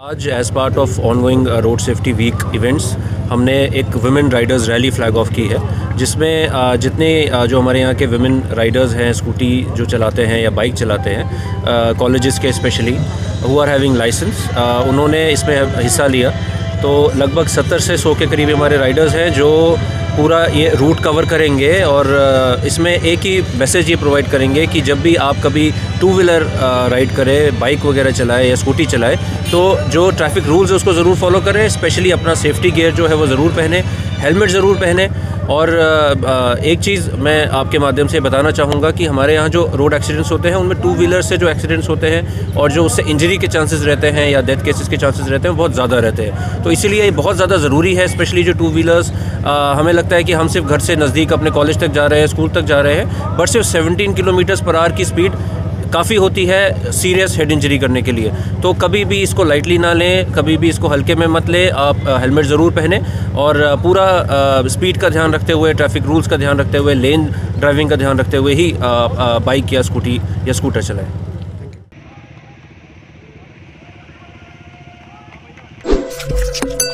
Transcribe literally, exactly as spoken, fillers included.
आज as part of ongoing road safety week events हमने एक women riders rally flag off की है, जिसमें uh, जितने uh, जो हमारे यहाँ के वुमेन राइडर्स हैं, स्कूटी जो चलाते हैं या बाइक चलाते हैं, कॉलेजेस uh, के specially who are having licence, उन्होंने इसमें हिस्सा लिया। तो लगभग सत्तर से सौ के करीब हमारे राइडर्स हैं जो पूरा ये रूट कवर करेंगे और इसमें एक ही मैसेज ये प्रोवाइड करेंगे कि जब भी आप कभी टू व्हीलर राइड करें, बाइक वगैरह चलाएं या स्कूटी चलाएं, तो जो ट्रैफिक रूल्स है उसको ज़रूर फॉलो करें। स्पेशली अपना सेफ्टी गियर जो है वो ज़रूर पहने, हेलमेट ज़रूर पहने। और एक चीज़ मैं आपके माध्यम से बताना चाहूँगा कि हमारे यहाँ जो रोड एक्सीडेंट्स होते हैं उनमें टू व्हीलर से जो एक्सीडेंट्स होते हैं और जो उससे इंजरी के चांसेस रहते हैं या डेथ केसेस के चांसेस रहते हैं बहुत ज़्यादा रहते हैं। तो इसीलिए ये बहुत ज़्यादा ज़रूरी है, स्पेशली जो टू व्हीलर्स। हमें लगता है कि हम सिर्फ घर से नज़दीक अपने कॉलेज तक जा रहे हैं, स्कूल तक जा रहे हैं, बट सिर्फ सत्रह किलोमीटर्स पर आवर की स्पीड काफ़ी होती है सीरियस हेड इंजरी करने के लिए। तो कभी भी इसको लाइटली ना लें, कभी भी इसको हल्के में मत लें। आप हेलमेट ज़रूर पहने और पूरा स्पीड का ध्यान रखते हुए, ट्रैफिक रूल्स का ध्यान रखते हुए, लेन ड्राइविंग का ध्यान रखते हुए ही बाइक या स्कूटी या स्कूटर चलाएं।